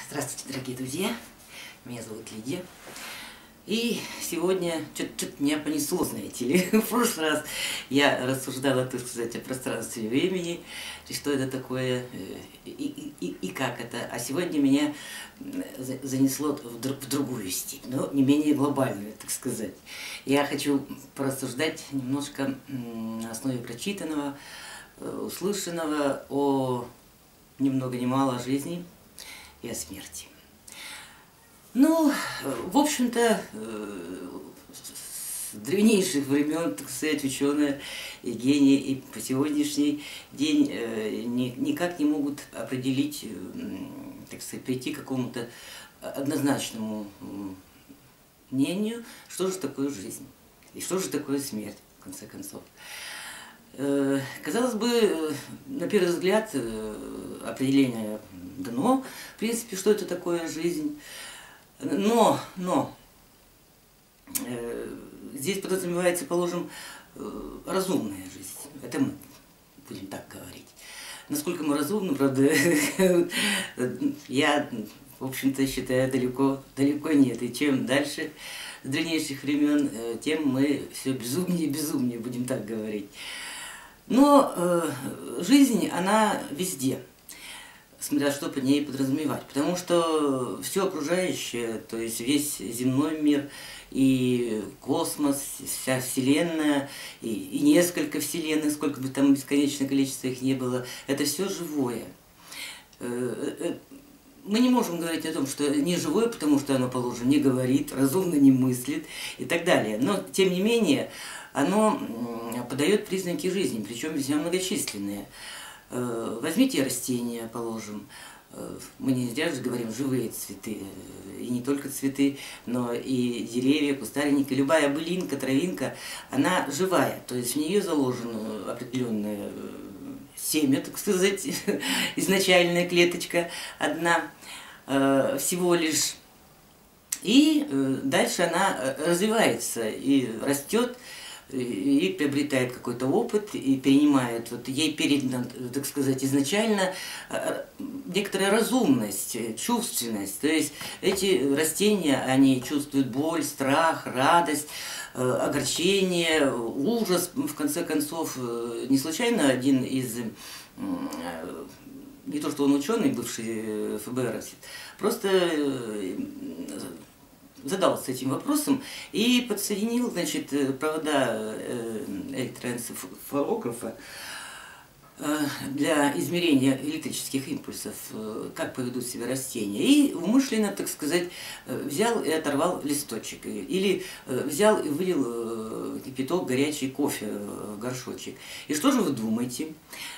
Здравствуйте, дорогие друзья! Меня зовут Лидия. И сегодня что-то меня понесло, знаете ли. В прошлый раз я рассуждала, так сказать, о пространстве и времени, и что это такое, и как это. А сегодня меня занесло в другую степь, но не менее глобальную, так сказать. Я хочу порассуждать немножко на основе прочитанного, услышанного о ни много ни мало о жизни и о смерти. Ну, в общем-то, с древнейших времен, так сказать, ученые и гении и по сегодняшний день никак не могут определить, так сказать, прийти к какому-то однозначному мнению, что же такое жизнь и что же такое смерть, в конце концов. Казалось бы, на первый взгляд, определение дано, в принципе, что это такое жизнь. Но здесь подразумевается, положим, разумная жизнь. Это мы будем так говорить. Насколько мы разумны, правда, я, в общем-то, считаю, далеко нет. И чем дальше с древнейших времен, тем мы все безумнее и безумнее, будем так говорить. Но жизнь, она везде, смотря что под ней подразумевать. Потому что все окружающее, то есть весь земной мир и космос, вся Вселенная, и несколько Вселенных, сколько бы там бесконечное количество их не было, это все живое. Мы не можем говорить о том, что не живое, потому что оно, положено, не говорит, разумно не мыслит и так далее. Но, тем не менее, оно подает признаки жизни, причем весьма многочисленные. Возьмите растения, положим. Мы не зря же говорим живые цветы, и не только цветы, но и деревья, кустарники, любая былинка, травинка, она живая, то есть в нее заложено определенное семя, так сказать, изначальная клеточка одна всего лишь. И дальше она развивается и растет, и приобретает какой-то опыт, и перенимает, вот ей передана, так сказать, изначально некоторая разумность, чувственность. То есть эти растения, они чувствуют боль, страх, радость, огорчение, ужас. В конце концов, не случайно один из, не то что он ученый, бывший ФБР, просто задался этим вопросом и подсоединил, значит, провода электроэнцефалографа для измерения электрических импульсов, как поведут себя растения. И умышленно, так сказать, взял и оторвал листочек. Или взял и вылил кипяток, горячий кофе в горшочек. И что же вы думаете?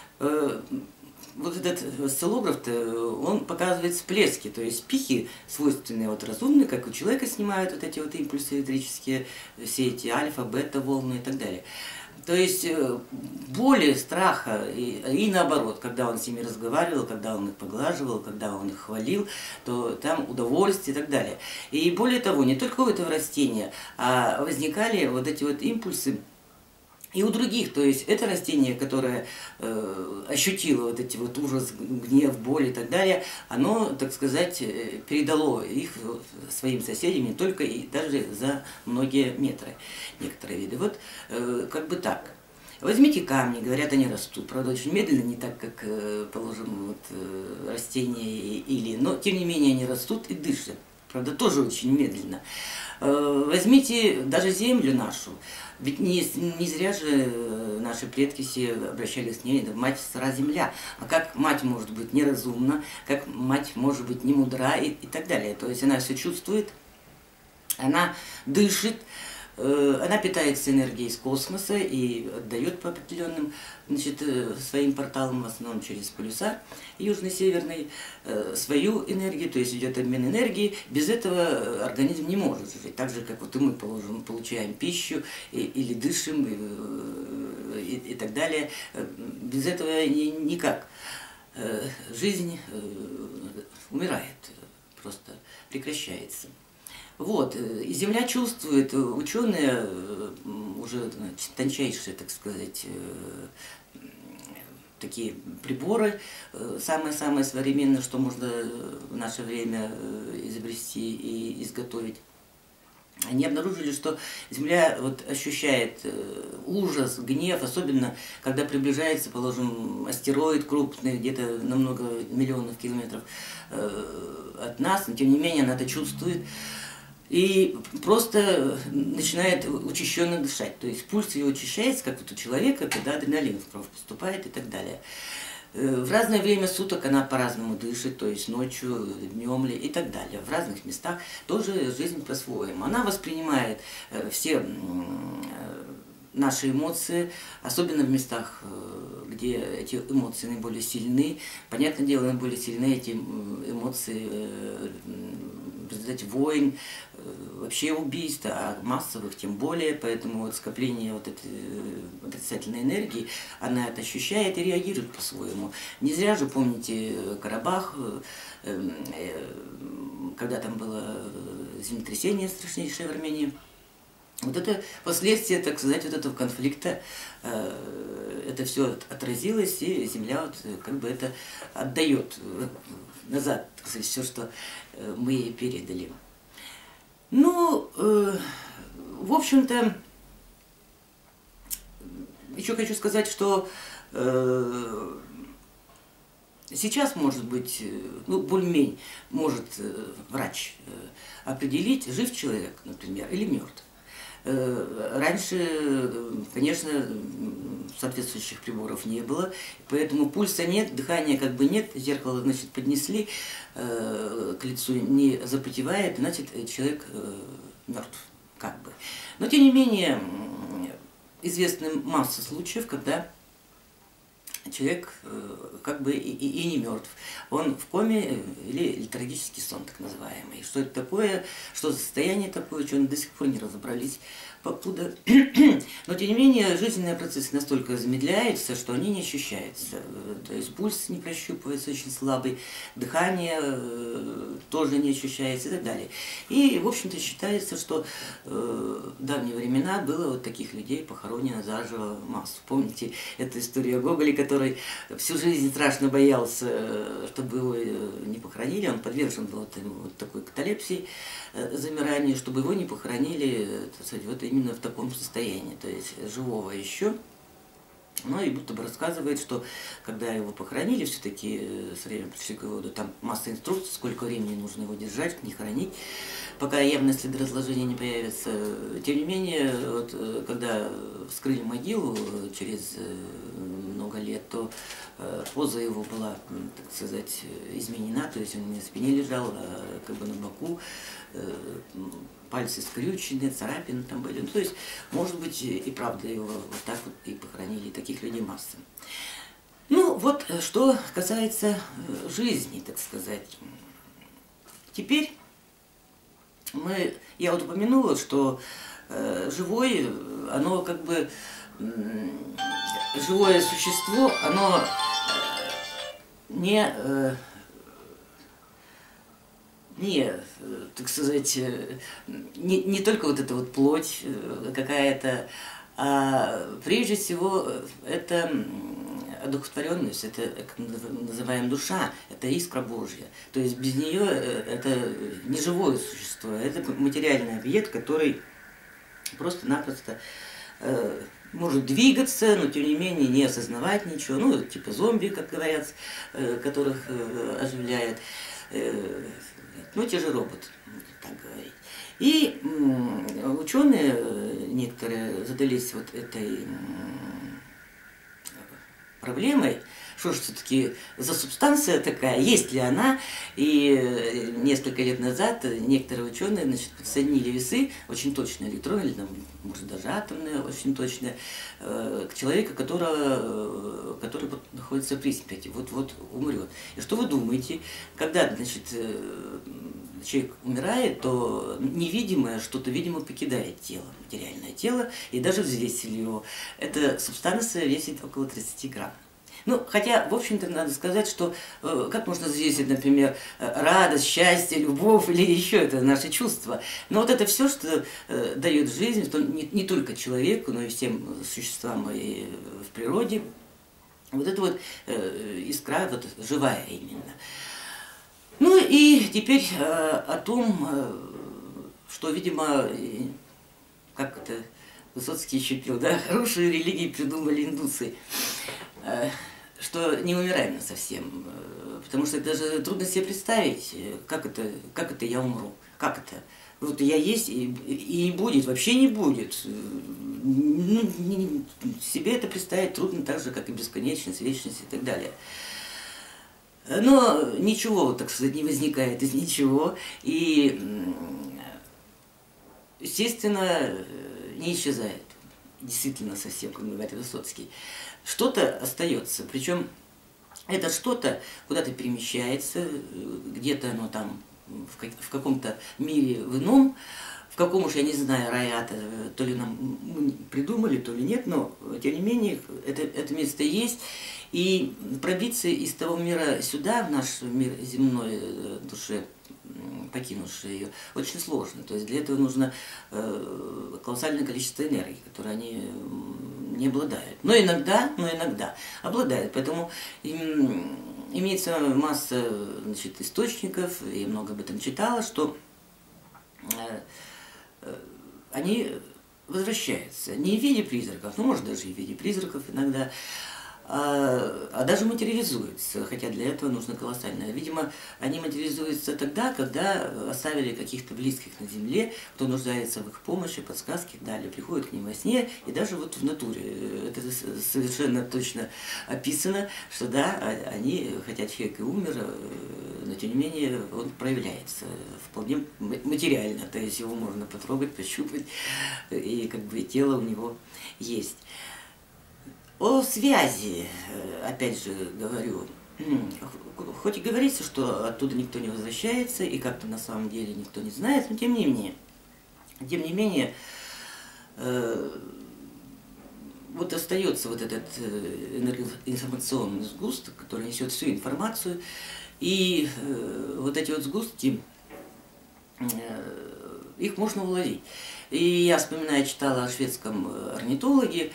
Вот этот осциллограф-то, он показывает всплески, то есть пики, свойственные вот разумные, как у человека снимают вот эти вот импульсы электрические, все эти альфа, бета волны и так далее. То есть боли, страха и наоборот, когда он с ними разговаривал, когда он их поглаживал, когда он их хвалил, то там удовольствие и так далее. И более того, не только у этого растения, а возникали вот эти вот импульсы и у других, то есть это растение, которое ощутило вот эти вот ужас, гнев, боль и так далее, оно, так сказать, передало их своим соседям не только и даже за многие метры, некоторые виды. Вот как бы так. Возьмите камни, говорят, они растут, правда, очень медленно, не так, как, положим, вот, растения или, но тем не менее они растут и дышат, правда, тоже очень медленно. Возьмите даже землю нашу, ведь не зря же наши предки все обращались к ней, мать сыра земля. А как мать может быть неразумна, как мать может быть не мудра и так далее. То есть она все чувствует, она дышит, она питается энергией из космоса и отдает по определенным, значит, своим порталам, в основном через полюса южно-северный, свою энергию, то есть идет обмен энергии. Без этого организм не может жить. Так же, как вот и мы получаем пищу или дышим и так далее. Без этого никак. Жизнь умирает, просто прекращается. Вот, и Земля чувствует, ученые уже тончайшие, так сказать, такие приборы, самые-самые современные, что можно в наше время изобрести и изготовить. Они обнаружили, что Земля вот ощущает ужас, гнев, особенно когда приближается, положим, астероид крупный, где-то на много миллионов километров от нас, но тем не менее она это чувствует. И просто начинает учащенно дышать. То есть пульс ее учащается, как вот у человека, когда адреналин в кровь поступает и так далее. В разное время суток она по-разному дышит, то есть ночью, днем ли и так далее. В разных местах тоже жизнь по-своему. Она воспринимает все наши эмоции, особенно в местах, где эти эмоции наиболее сильны. Понятное дело, наиболее сильны эти эмоции в результате войн, вообще убийств, а массовых тем более, поэтому вот скопление вот этой отрицательной энергии, она это ощущает и реагирует по-своему. Не зря же, помните, Карабах, когда там было землетрясение страшнейшее в Армении, вот это последствия, так сказать, вот этого конфликта, это все отразилось, и Земля вот как бы это отдает назад, так сказать, все, что мы ей передали. Ну, в общем-то, еще хочу сказать, что сейчас, может быть, ну, более-менее может врач определить, жив человек, например, или мертв. Раньше, конечно, соответствующих приборов не было, поэтому пульса нет, дыхания как бы нет, зеркало, значит, поднесли, к лицу не запотевает, значит, человек мертв, как бы. Но, тем не менее, известна масса случаев, когда человек как бы и не мертв. Он в коме или летаргический сон, так называемый. Что это такое, что за состояние такое, что они до сих пор не разобрались, покуда. Но тем не менее жизненные процессы настолько замедляются, что они не ощущаются. То есть пульс не прощупывается, очень слабый, дыхание тоже не ощущается и так далее. И, в общем-то, считается, что в давние времена было вот таких людей похоронено заживо массу. Помните эту историю о Гоголе, который всю жизнь страшно боялся, чтобы его не похоронили, он подвержен был вот такой каталепсии, замиранию, чтобы его не похоронили, так сказать, вот именно в таком состоянии, то есть живого еще. Ну и будто бы рассказывает, что когда его похоронили, все-таки со временем пришли к выводу, там масса инструкций, сколько времени нужно его держать, не хранить, пока явные следы разложения не появятся. Тем не менее, вот, когда вскрыли могилу через много лет, то поза его была, так сказать, изменена, то есть он не на спине лежал, а как бы на боку, пальцы скрючены, царапины там были. Ну, то есть, может быть, и правда его вот так вот и похоронили, таких людей масса. Ну, вот, что касается жизни, так сказать. Теперь я вот упомянула, что живое, оно как бы, живое существо, оно так сказать, не только вот эта вот плоть какая-то, а прежде всего это одухотворенность, это, как мы называем, душа, это искра Божья. То есть без нее это не живое существо, это материальный объект, который просто-напросто может двигаться, но тем не менее не осознавать ничего, ну, типа зомби, как говорят, которых оживляют. Ну, те же роботы, так говорить. И ученые некоторые задались вот этой проблемой, что же все-таки за субстанция такая, есть ли она, и несколько лет назад некоторые ученые, значит, подсоединили весы, очень точные электроны, или, там, может, даже атомные, очень точные, к человеку, который находится при смерти, вот умрет. И что вы думаете, когда, значит, человек умирает, то невидимое что-то, видимо, покидает тело, материальное тело, и даже взвесили его. Эта субстанция весит около 30 грамм. Ну, хотя, в общем-то, надо сказать, что как можно взвесить, например, радость, счастье, любовь или еще это наши чувства. Но вот это все, что дает жизнь, что не только человеку, но и всем существам и в природе, Вот это вот искра, вот живая именно. Ну и теперь о том, что, видимо, как это Высоцкий еще пел, да, хорошие религии придумали индусы, что не умираем совсем, потому что даже трудно себе представить, как это я умру, как это. Вот я есть и не будет, вообще не будет. Ну, себе это представить трудно так же, как и бесконечность, вечность и так далее. Но ничего, так сказать, не возникает из ничего. И, естественно, не исчезает. Действительно совсем, как говорит Высоцкий. Что-то остается. Причем это что-то куда-то перемещается, где-то оно там в каком-то мире в ином, в каком уж, я не знаю, рая, то ли нам придумали, то ли нет, но тем не менее это место есть. И пробиться из того мира сюда, в наш мир земной, душе, покинувшей ее, очень сложно. То есть для этого нужно колоссальное количество энергии, которое они не обладают. Но иногда обладают. Поэтому имеется масса, значит, источников, я много об этом читала, что они возвращаются не в виде призраков, ну, может, даже и в виде призраков иногда, а даже материализуются, хотя для этого нужно колоссальное. Видимо, они материализуются тогда, когда оставили каких-то близких на земле, кто нуждается в их помощи, подсказке, далее приходят к ним во сне, и даже вот в натуре. Это совершенно точно описано, что да, они, хотя человек и умер, но тем не менее он проявляется вполне материально, то есть его можно потрогать, пощупать, и как бы тело у него есть. О связи, опять же говорю, хоть и говорится, что оттуда никто не возвращается, и как-то на самом деле никто не знает, но тем не менее, вот остается вот этот информационный сгусток, который несет всю информацию, и вот эти вот сгустки, их можно уловить. И я вспоминаю, читала о шведском орнитологе.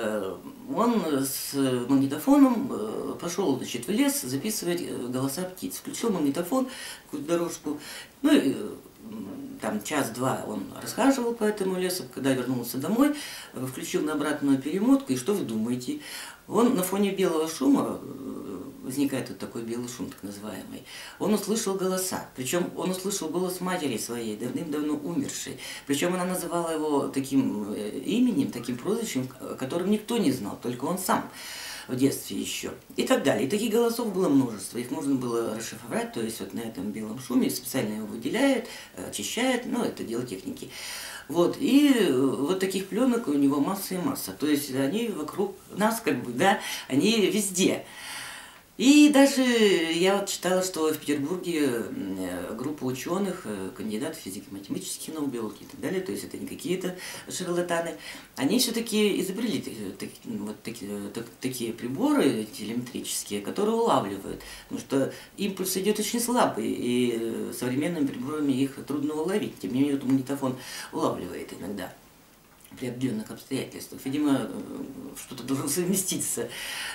Он с магнитофоном пошел, значит, в лес записывать голоса птиц. Включил магнитофон, какую-то дорожку, ну и там час-два он расхаживал по этому лесу. Когда вернулся домой, включил на обратную перемотку, и что вы думаете? Он на фоне белого шума, возникает вот такой белый шум, так называемый, он услышал голоса. Причем он услышал голос матери своей, давным-давно умершей. Причем она называла его таким именем, таким прозвищем, которым никто не знал, только он сам в детстве еще. И так далее. И таких голосов было множество. Их можно было расшифровать, то есть вот на этом белом шуме специально его выделяют, очищают, ну, это дело техники. Вот, и вот таких пленок у него масса и масса. То есть они вокруг нас, как бы, да, они везде. И даже я вот читала, что в Петербурге группа ученых, кандидатов физико-математических наук, биологии и так далее, то есть это не какие-то шарлатаны, они все-таки изобрели вот такие приборы телеметрические, которые улавливают, потому что импульс идет очень слабый, и современными приборами их трудно уловить, тем не менее магнитофон улавливает иногда при определенных обстоятельствах. Видимо, что-то должно совместиться,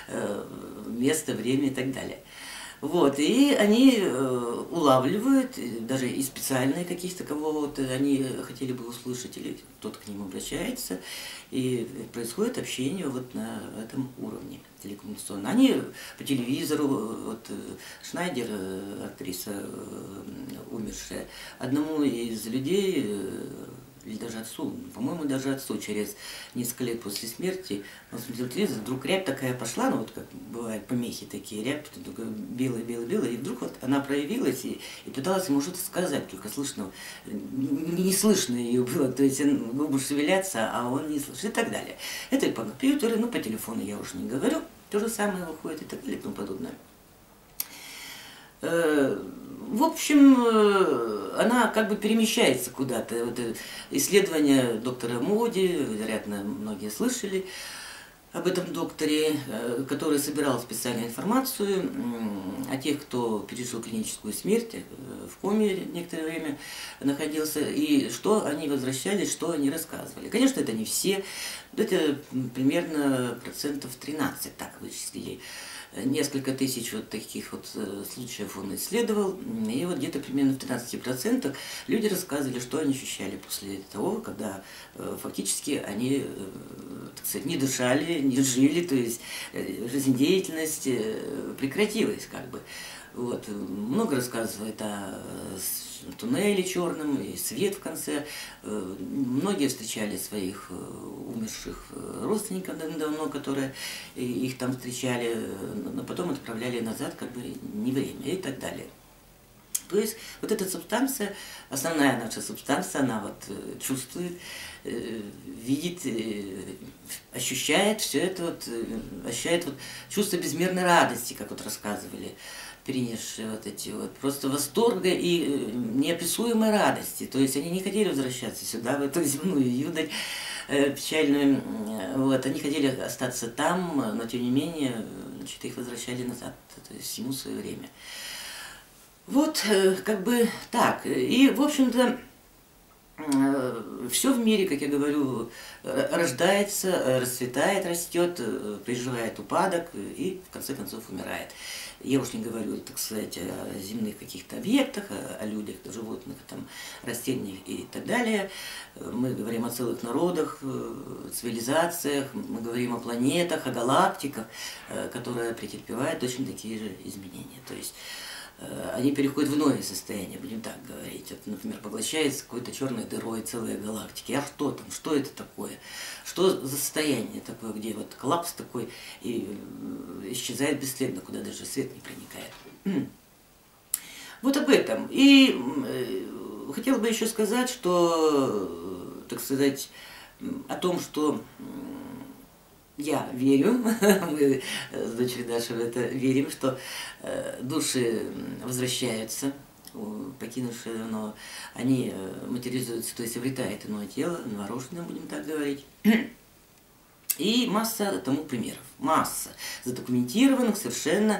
место, время и так далее. Вот, и они улавливают, даже и специальные каких-то, кого вот они хотели бы услышать, или кто-то к ним обращается, и происходит общение вот на этом уровне телекоммуникационном. Они по телевизору, вот Шнайдер, актриса умершая, одному из людей, или даже отцу, по-моему, даже отцу, через несколько лет после смерти, он смотрел телевизор, вдруг рябь такая пошла, ну вот как бывают помехи такие, рябь, белая, и вдруг вот она проявилась и пыталась ему что-то сказать, только слышно, не слышно ее было, то есть губы шевелятся, а он не слышит, и так далее. Это и по компьютеру, ну по телефону я уже не говорю, то же самое выходит и так далее и тому подобное. В общем, она как бы перемещается куда-то. Вот исследования доктора Моди, вероятно, многие слышали, об этом докторе, который собирал специальную информацию о тех, кто пережил клиническую смерть, в коме некоторое время находился, и что они возвращались, что они рассказывали. Конечно, это не все, это примерно процентов 13 так вычислили. Несколько тысяч вот таких вот случаев он исследовал, и вот где-то примерно в 13% люди рассказывали, что они ощущали после того, когда фактически они, так сказать, не дышали, не жили, то есть жизнедеятельность прекратилась как бы. Вот. Много рассказывает о туннеле черном и свет в конце. Многие встречали своих умерших родственников давно, которые их там встречали, но потом отправляли назад, как бы не время и так далее. То есть вот эта субстанция, основная наша субстанция, она вот чувствует, видит, ощущает все это, вот, ощущает вот чувство безмерной радости, как вот рассказывали, перенесшие вот эти вот просто восторга и неописуемой радости. То есть они не хотели возвращаться сюда, в эту земную юдоль печальную. Вот, они хотели остаться там, но тем не менее, значит, их возвращали назад, то есть всему свое время. Вот, как бы так. И, в общем-то, все в мире, как я говорю, рождается, расцветает, растет, переживает упадок и, в конце концов, умирает. Я уж не говорю, так сказать, о земных каких-то объектах, о людях, о животных, там, растениях и так далее. Мы говорим о целых народах, цивилизациях, мы говорим о планетах, о галактиках, которые претерпевают точно такие же изменения. То есть они переходят в иное состояние, будем так говорить. Вот, например, поглощается какой-то черной дырой целые галактики. А что там? Что это такое? Что за состояние такое, где вот коллапс такой и исчезает бесследно, куда даже свет не проникает? Вот об этом. И хотела бы еще сказать, что, так сказать, о том, что я верю, мы с дочерью Дашей в это верим, что души возвращаются, покинувшие давно, они материализуются, то есть обретают иное тело, новорожденное, будем так говорить. И масса тому примеров, масса задокументированных совершенно,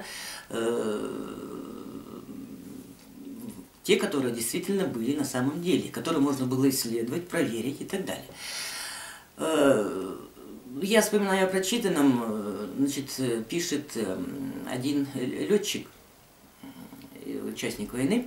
те, которые действительно были на самом деле, которые можно было исследовать, проверить и так далее. Я вспоминаю о прочитанном, значит, пишет один летчик, участник войны,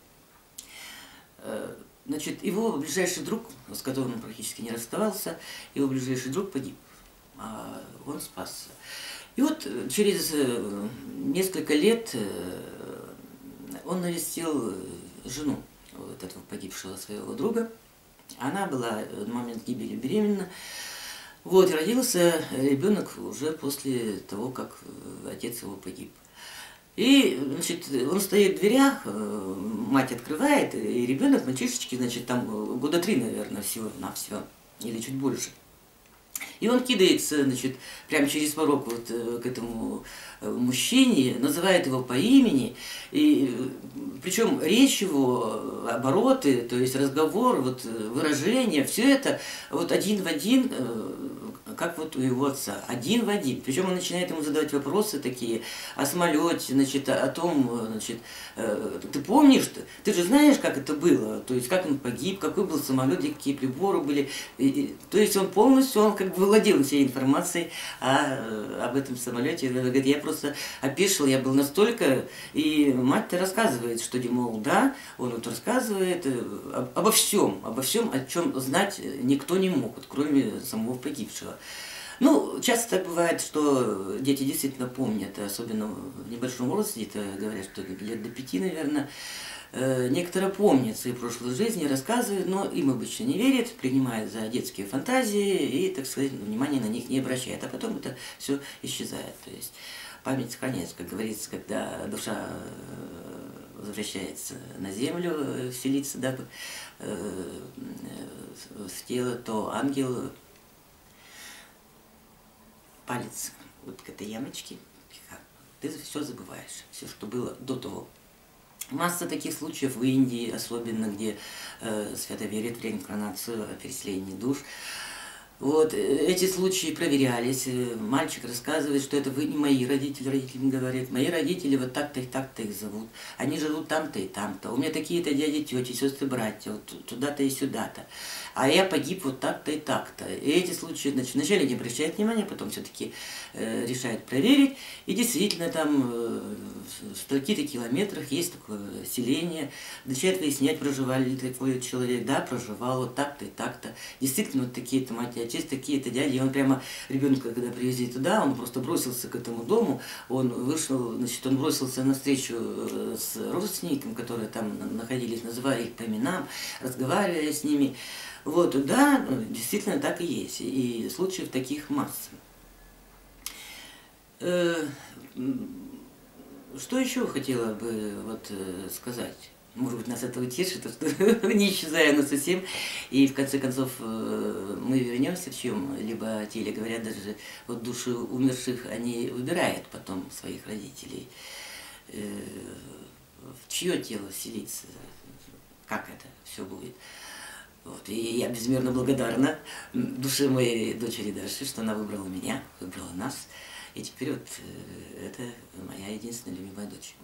значит, его ближайший друг, с которым он практически не расставался, его ближайший друг погиб, а он спасся. И вот через несколько лет он навестил жену вот этого погибшего своего друга. Она была на момент гибели беременна. Вот, и родился ребенок уже после того, как отец его погиб. И, значит, он стоит в дверях, мать открывает, и ребенок, мальчишечки, значит, там года 3, наверное, всего-навсего, или чуть больше. И он кидается, значит, прямо через порог вот к этому мужчине, называет его по имени, и причем речь его, обороты, то есть разговор, вот выражение, все это вот один в один, как вот у его отца, один в один. Причем он начинает ему задавать вопросы такие о самолете, значит, о том, значит, ты помнишь, ты же знаешь, как это было, то есть как он погиб, какой был самолет, какие приборы были. То есть он полностью, он как бы владел всей информацией об этом самолете. Он говорит, я просто опешил, я был настолько, и мать-то рассказывает, что, мол, да, он вот рассказывает обо всем, о чем знать никто не мог, вот, кроме самого погибшего. Ну, часто так бывает, что дети действительно помнят, особенно в небольшом возрасте, это говорят, что лет до 5, наверное, некоторые помнят свои прошлые жизни, рассказывают, но им обычно не верят, принимают за детские фантазии и, так сказать, внимания на них не обращают, а потом это все исчезает. То есть память сохраняется, как говорится, когда душа возвращается на землю, вселится, да, в тело, то ангел палец вот к этой ямочке, ты все забываешь, все, что было до того. Масса таких случаев в Индии, особенно, где свято верят в реинкарнацию, о переселении душ. Вот, эти случаи проверялись. Мальчик рассказывает, что это вы не мои родители. Родители мне говорят, мои родители вот так-то и так-то их зовут. Они живут там-то и там-то. У меня такие-то дяди, тети, сестры, братья, вот туда-то и сюда-то. А я погиб вот так-то и так-то. И эти случаи, значит, вначале не обращают внимания, потом все-таки решают проверить. И действительно там в стольких-то километрах есть такое селение. Начинают выяснять, проживали ли такой человек. Да, проживал вот так-то и так-то. Действительно, вот такие-то мать и отец, такие-то дяди. И он прямо, ребенка, когда привезли туда, он просто бросился к этому дому. Он вышел, значит, он бросился на встречу с родственниками, которые там находились, называя их по именам, разговаривая с ними. Вот, да, действительно так и есть. И случаев таких масса. Что еще хотела бы вот сказать? Может быть, нас это утешит, что не исчезая на совсем, и в конце концов мы вернемся в чем-либо теле, говорят, даже вот души умерших, они выбирают потом своих родителей, в чье тело селиться, как это все будет. Вот. И я безмерно благодарна душе моей дочери Даши, что она выбрала меня, выбрала нас. И теперь вот это моя единственная любимая дочь.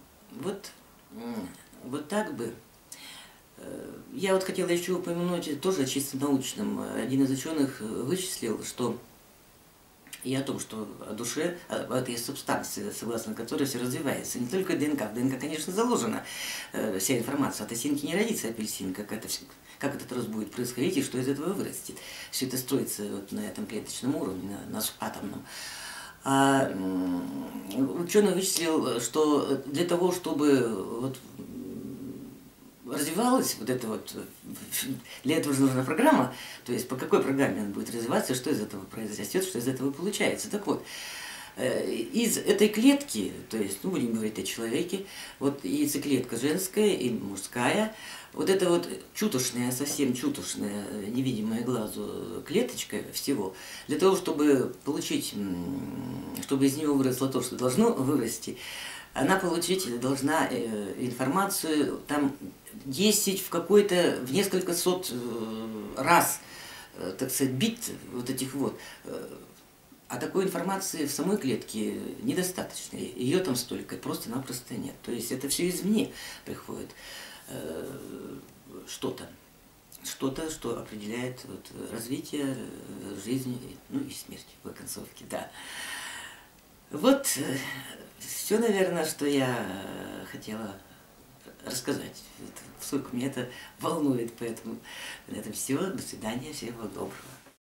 Вот так бы. Я вот хотела еще упомянуть тоже о чисто научном. Один из ученых вычислил, что и о том, что о душе, об этой субстанции, согласно которой все развивается. Не только ДНК. В ДНК, конечно, заложена вся информация. От осинки не родится апельсин, как этот рост будет происходить и что из этого вырастет. Все это строится вот на этом клеточном уровне, на атомном. А ученый вычислил, что для того, чтобы вот развивалась вот это вот, для этого же нужна программа, то есть по какой программе он будет развиваться, что из этого произрастет, что из этого получается. Так вот, из этой клетки, то есть, ну, будем говорить о человеке, вот яйцеклетка женская и мужская, вот эта вот чутошная, совсем чутошная, невидимая глазу клеточка всего, для того, чтобы получить, чтобы из нее выросло то, что должно вырасти, она получить должна информацию там 10 в несколько сот раз, так сказать, бит вот этих вот. А такой информации в самой клетке недостаточно. Ее там столько просто-напросто нет. То есть это все извне приходит что-то, что определяет вот развитие жизни, ну и смерти в концовке, да. Вот все, наверное, что я хотела рассказать. Сколько меня это волнует, поэтому на этом все. До свидания, всего доброго.